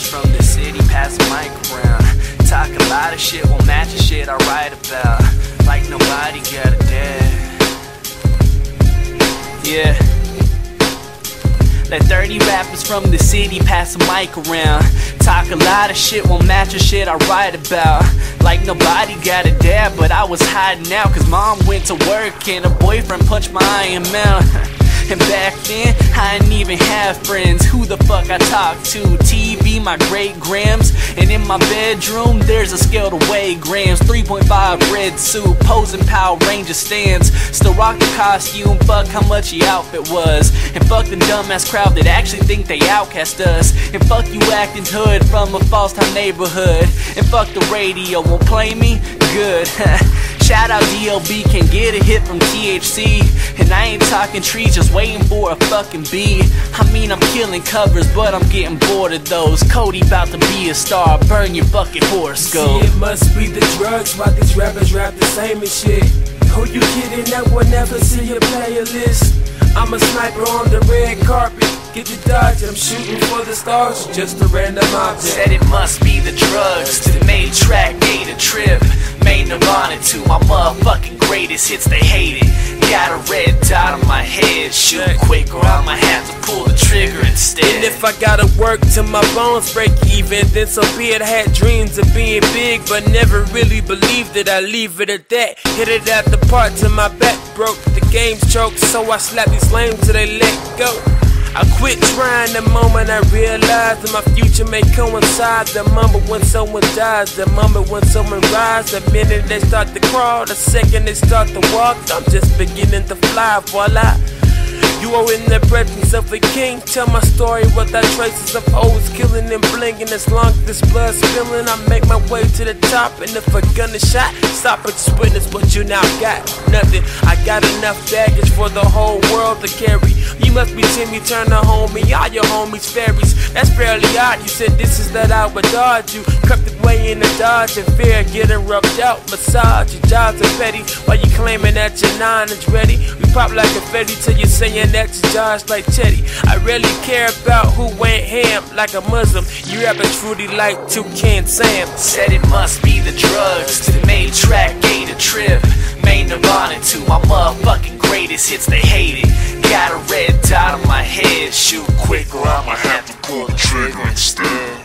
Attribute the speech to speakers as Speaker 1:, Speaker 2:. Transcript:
Speaker 1: rappers from the city pass the mic around. Talk a lot of shit, won't match the shit I write about. Like nobody got a dad. Yeah. Let 30 rappers from the city pass the mic around. Talk a lot of shit, won't match the shit I write about. Like nobody got a dad, but I was hiding out cause mom went to work and her boyfriend punched my eye out. And back then, I didn't even have friends. Who the fuck I talk to? TV, my great grams. And in my bedroom, there's a scale to weigh grams. 3.5 red suit, posing Power Ranger stands. Still rock the costume, fuck how much the outfit was. And fuck the dumbass crowd that actually think they outcast us. And fuck you acting hood from a false town neighborhood. And fuck the radio, won't play me? Good. Shout out DLB, can get a hit from THC. And I ain't talking trees, just waiting for a fucking beat. I mean I'm killing covers, but I'm getting bored of those. Cody about to be a star, burn your fucking horoscope.
Speaker 2: See, it must be the drugs, why these rappers rap the same as shit. Who you kidding that will never see your playlist? I'm a sniper on the red carpet. Get the dodge, I'm shooting for the stars. Just a random object.
Speaker 1: Said it must be the drugs that made track gate a trip. Made Nirvana to my motherfucking greatest hits, they hate it. Got a red dot on my head, shoot quick or I might have to pull the trigger instead.
Speaker 2: And if I gotta work till my bones break even, then so be it. I had dreams of being big, but never really believed that. I leave it at that. Hit it at the part till my back broke. The game's choked, so I slap these lames till they let go. I quit trying the moment I realized that my future may coincide. The moment when someone dies, the moment when someone rises. The minute they start to crawl, the second they start to walk, I'm just beginning to fly, voila. You are in the presence of a king. Tell my story without traces of hoes killing and blinging. As long as this blood's spilling, I make my way to the top. And if a gun is shot, stop it, just witness what you now got. Nothing, I got enough baggage for the whole world to carry. You must be Timmy Turner, homie, all your homies fairies. That's fairly odd, you said this is that I would dodge you. Crept away in the dodge and fear getting rubbed out. Massage, your jobs are petty, while you claiming that your 9 is ready. We pop like a confetti till you're saying that you judge like Teddy. I really care about who went ham like a Muslim. You rapping truly like Toucan Sam.
Speaker 1: Said it must be the drugs that made track gate a trip. Made Nirvana to my motherfucking greatest hits, they hate it. Got a red dot on my head, shoot quick or I might have to pull the trigger instead.